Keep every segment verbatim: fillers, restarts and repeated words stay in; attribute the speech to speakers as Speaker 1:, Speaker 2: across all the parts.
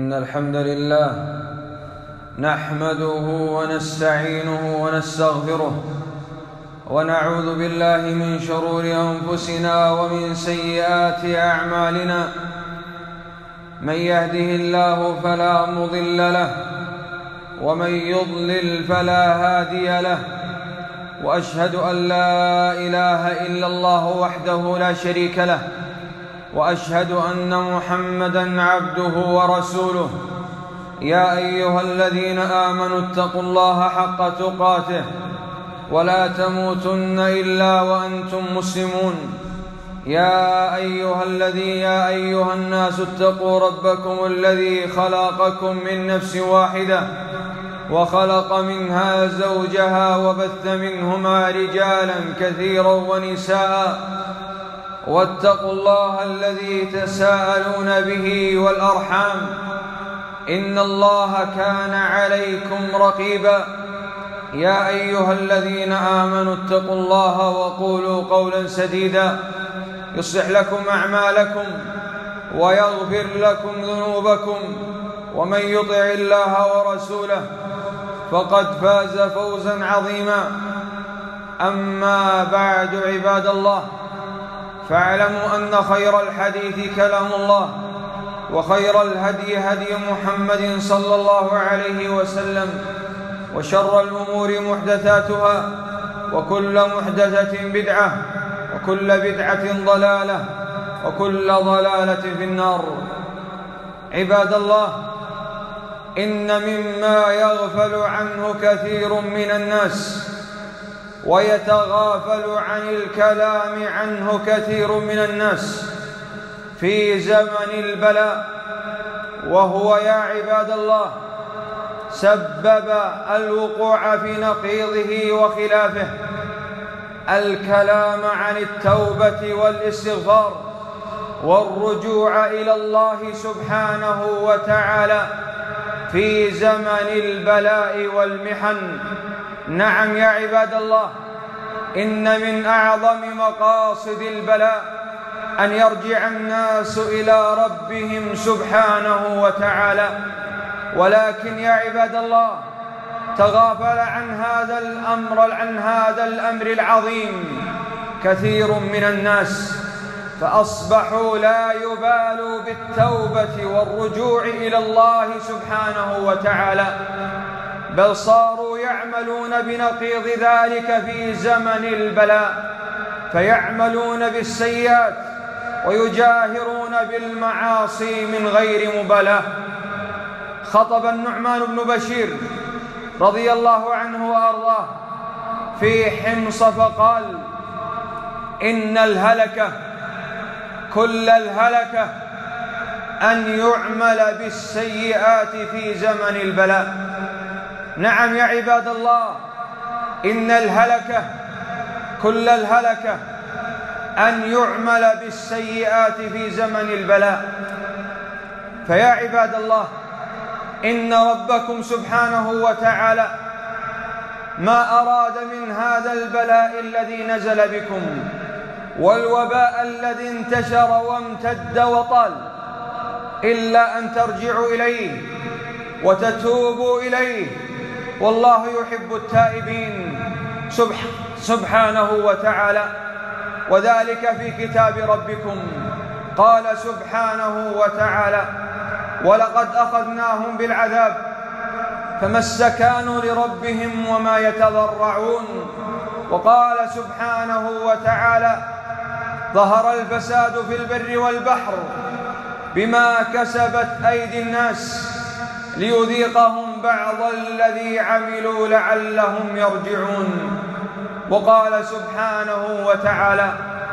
Speaker 1: إن الحمد لله نحمده ونستعينه ونستغفره ونعوذ بالله من شرور أنفسنا ومن سيئات أعمالنا. من يهده الله فلا مضل له ومن يضلل فلا هادي له، وأشهد أن لا إله إلا الله وحده لا شريك له، وأشهد أن محمدًا عبده ورسوله. يا أيها الذين آمنوا اتقوا الله حق تقاته ولا تموتن إلا وأنتم مسلمون. يا أيها الذي يا أيها الناس اتقوا ربكم الذي خلقكم من نفس واحدة وخلق منها زوجها وبث منهما رجالا كثيرا ونساء، واتقوا الله الذي تساءلون به والأرحام إن الله كان عليكم رقيبا. يا أيها الذين آمنوا اتقوا الله وقولوا قولا سديدا يصلح لكم أعمالكم ويغفر لكم ذنوبكم، ومن يطع الله ورسوله فقد فاز فوزا عظيما. أما بعد، عباد الله، فاعلموا أن خير الحديث كلام الله، وخير الهدي هدي محمد صلى الله عليه وسلم، وشر الأمور محدثاتها، وكل محدثة بدعة، وكل بدعة ضلالة، وكل ضلالة في النار. عباد الله، إن مما يغفل عنه كثير من الناس ويتغافل عن الكلام عنه كثير من الناس في زمن البلاء، وهو يا عباد الله سبب الوقوع في نقيضه وخلافه الكلام عن التوبة والاستغفار والرجوع إلى الله سبحانه وتعالى في زمن البلاء والمحن. نعم يا عباد الله، إن من أعظم مقاصد البلاء أن يرجع الناس إلى ربهم سبحانه وتعالى، ولكن يا عباد الله تغافل عن هذا الأمر عن هذا الأمر العظيم كثير من الناس، فأصبحوا لا يبالوا بالتوبة والرجوع إلى الله سبحانه وتعالى، بل صاروا يعملون بنقيض ذلك في زمن البلاء، فيعملون بالسيئات ويجاهرون بالمعاصي من غير مبالاة. خطب النعمان بن بشير رضي الله عنه وأرضاه في حمص فقال: إن الهلكة كل الهلكة أن يعمل بالسيئات في زمن البلاء. نعم يا عباد الله، إن الهلكة كل الهلكة أن يعمل بالسيئات في زمن البلاء. فيا عباد الله، إن ربكم سبحانه وتعالى ما أراد من هذا البلاء الذي نزل بكم والوباء الذي انتشر وامتد وطال إلا أن ترجعوا إليه وتتوبوا إليه، والله يحب التائبين سبحانه وتعالى. وذلك في كتاب ربكم. قال سبحانه وتعالى: ولقد أخذناهم بالعذاب فما استكانوا لربهم وما يتضرعون. وقال سبحانه وتعالى: ظهر الفساد في البر والبحر بما كسبت أيدي الناس ليذيقهم بعض الذي عملوا لعلهم يرجعون. وقال سبحانه وتعالى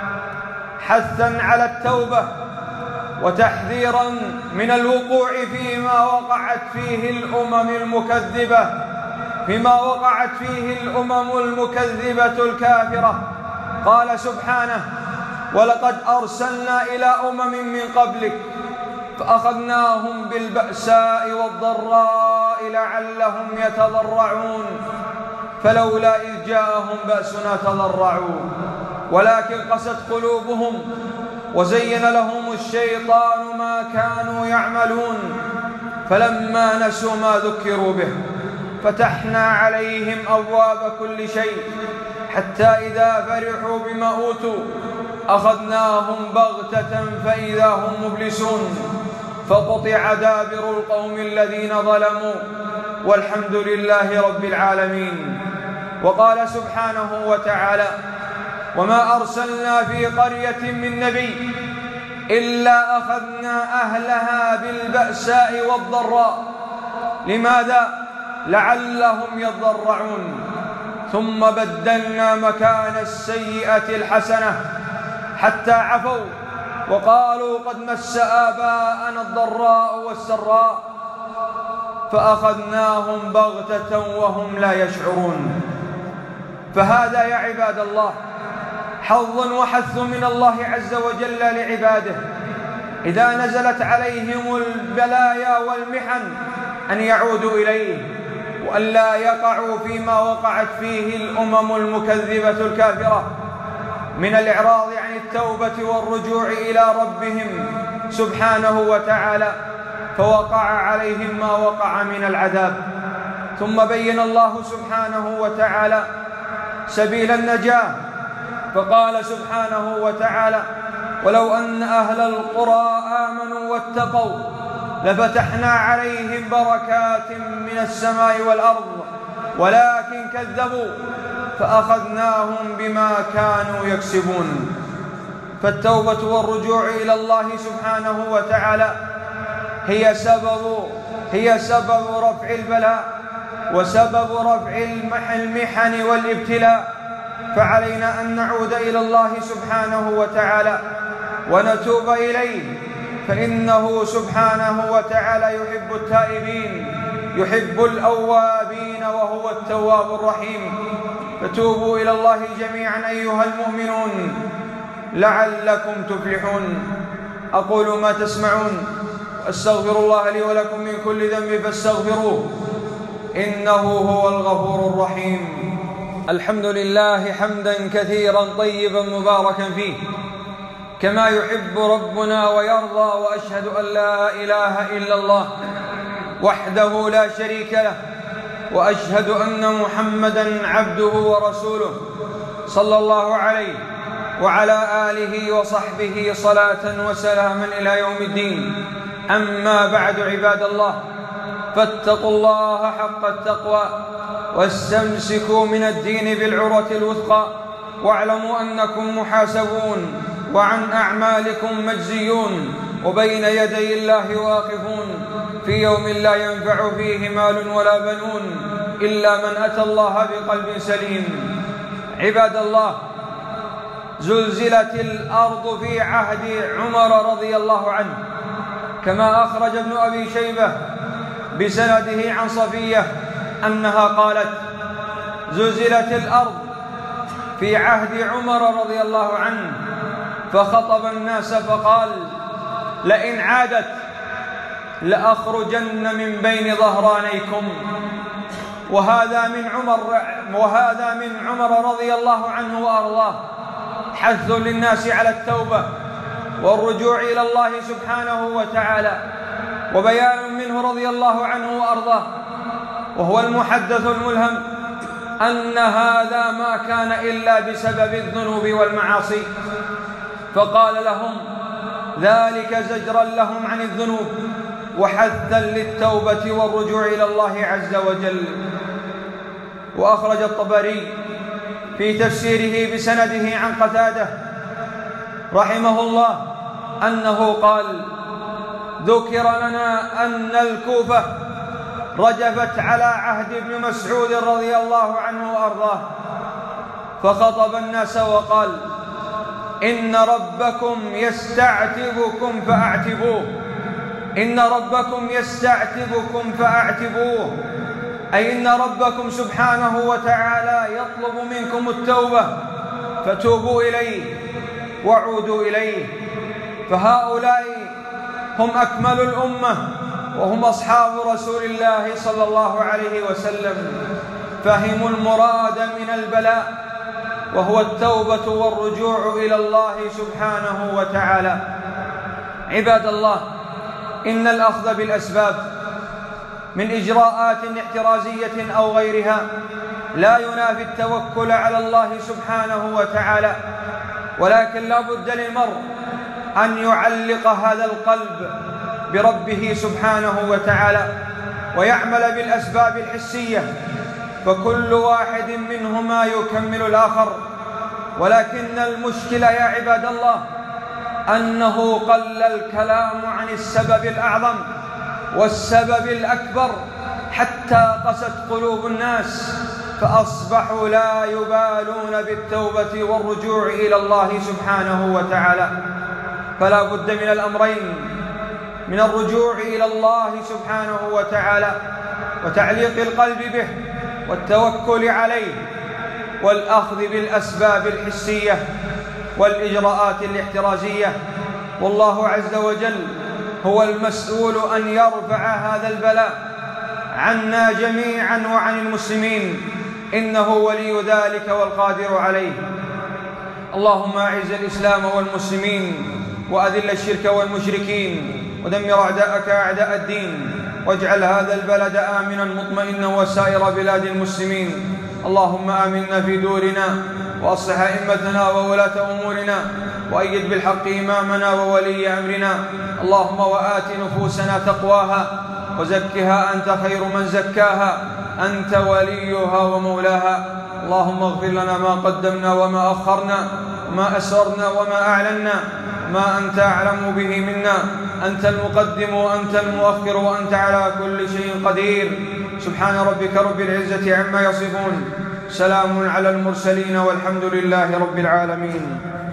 Speaker 1: حثا على التوبة وتحذيرا من الوقوع فيما وقعت فيه الأمم المكذبة فيما وقعت فيه الأمم المكذبة الكافرة. قال سبحانه: ولقد أرسلنا إلى أمم من قبلك فأخذناهم بالبأساء والضراء لعلهم يتضرعون فلولا إذ جاءهم بأسنا تضرعوا ولكن قست قلوبهم وزين لهم الشيطان ما كانوا يعملون فلما نسوا ما ذكروا به فتحنا عليهم أبواب كل شيء حتى إذا فرحوا بما أوتوا أخذناهم بغتة فإذا هم مبلسون فقطع دابر القوم الذين ظلموا والحمد لله رب العالمين. وقال سبحانه وتعالى: وما أرسلنا في قرية من نبي إلا أخذنا أهلها بالبأساء والضراء. لماذا؟ لعلهم يضرعون. ثم بدلنا مكان السيئة الحسنة حتى عفوا وقالوا قد مس آباءنا الضراء والسراء فأخذناهم بغتة وهم لا يشعرون. فهذا يا عباد الله حظ وحث من الله عز وجل لعباده إذا نزلت عليهم البلايا والمحن أن يعودوا إليه وأن لا يقعوا فيما وقعت فيه الأمم المكذبة الكافرة من الإعراض عن التوبة والرجوع إلى ربهم سبحانه وتعالى، فوقع عليهم ما وقع من العذاب. ثم بين الله سبحانه وتعالى سبيل النجاة فقال سبحانه وتعالى: ولو أن أهل القرى آمنوا واتقوا لفتحنا عليهم بركات من السماء والأرض ولكن كذبوا فأخذناهم بما كانوا يكسبون. فالتوبة والرجوع إلى الله سبحانه وتعالى هي سبب هي سبب رفع البلاء وسبب رفع المحن والابتلاء. فعلينا أن نعود إلى الله سبحانه وتعالى ونتوب إليه، فإنه سبحانه وتعالى يحب التائبين يحب الأوابين وهو التواب الرحيم. فتوبوا إلى الله جميعا أيها المؤمنون لعلكم تفلحون. أقول ما تسمعون وأستغفر الله لي ولكم من كل ذنب فاستغفروه إنه هو الغفور الرحيم. الحمد لله حمدا كثيرا طيبا مباركا فيه كما يحب ربنا ويرضى، وأشهد أن لا إله إلا الله وحده لا شريك له، وأشهد أن محمدا عبده ورسوله صلى الله عليه وعلى آله وصحبه صلاة وسلاما إلى يوم الدين. أما بعد عباد الله، فاتقوا الله حق التقوى واستمسكوا من الدين بالعروة الوثقى، واعلموا أنكم محاسبون وعن أعمالكم مجزيون وبين يدي الله واقفون في يوم لا ينفع فيه مال ولا بنون إلا من أتى الله بقلب سليم. عباد الله، زلزلت الأرض في عهد عمر رضي الله عنه كما أخرج ابن أبي شيبة بسنده عن صفية أنها قالت: زلزلت الأرض في عهد عمر رضي الله عنه فخطب الناس فقال: لئن عادت لأخرجن من بين ظهرانيكم. وهذا من عمر وهذا من عمر رضي الله عنه وأرضاه حث للناس على التوبة والرجوع إلى الله سبحانه وتعالى، وبيان منه رضي الله عنه وأرضاه وهو المحدث الملهم أن هذا ما كان إلا بسبب الذنوب والمعاصي، فقال لهم ذلك زجرا لهم عن الذنوب وحثا للتوبة والرجوع إلى الله عز وجل. وأخرج الطبري في تفسيره بسنده عن قتادة رحمه الله أنه قال: ذكر لنا أن الكوفة رجفت على عهد ابن مسعود رضي الله عنه وأرضاه، فخطب الناس وقال: إن ربكم يستعتبكم فأعتبوه إن ربكم يستعتبكم فأعتبوه أي إن ربكم سبحانه وتعالى يطلب منكم التوبة فتوبوا إليه وعودوا إليه. فهؤلاء هم أكمل الأمة وهم أصحاب رسول الله صلى الله عليه وسلم، فهموا المراد من البلاء وهو التوبة والرجوع إلى الله سبحانه وتعالى. عباد الله، إن الأخذ بالأسباب من إجراءات احترازية أو غيرها لا ينافي التوكل على الله سبحانه وتعالى، ولكن لا بد للمرء أن يعلق هذا القلب بربه سبحانه وتعالى ويعمل بالأسباب الحسية، فكل واحد منهما يكمل الآخر. ولكن المشكلة يا عباد الله أنه قل الكلام عن السبب الأعظم والسبب الأكبر حتى قست قلوب الناس، فأصبحوا لا يبالون بالتوبة والرجوع إلى الله سبحانه وتعالى. فلا بد من الأمرين، من الرجوع إلى الله سبحانه وتعالى وتعليق القلب به والتوكل عليه والأخذ بالأسباب الحسية والإجراءات الاحترازية. والله عز وجل هو المسؤول أن يرفع هذا البلاء عنا جميعا وعن المسلمين، إنه ولي ذلك والقادر عليه. اللهم أعز الإسلام والمسلمين وأذل الشرك والمشركين ودمر أعداءك أعداء الدين، واجعل هذا البلد آمنا مطمئنا وسائر بلاد المسلمين. اللهم آمنا في دورنا وأصلح أئمتنا وولاة أمورنا وأيد بالحق إمامنا وولي أمرنا. اللهم وآت نفوسنا تقواها وزكها أنت خير من زكاها، أنت وليها ومولاها. اللهم اغفر لنا ما قدمنا وما أخرنا، ما أسررنا وما أعلنا، ما أنت أعلم به منا. أنت المقدم وأنت المؤخر وأنت على كل شيء قدير. سبحان ربك رب العزة عما يصفون، سلام على المرسلين والحمد لله رب العالمين.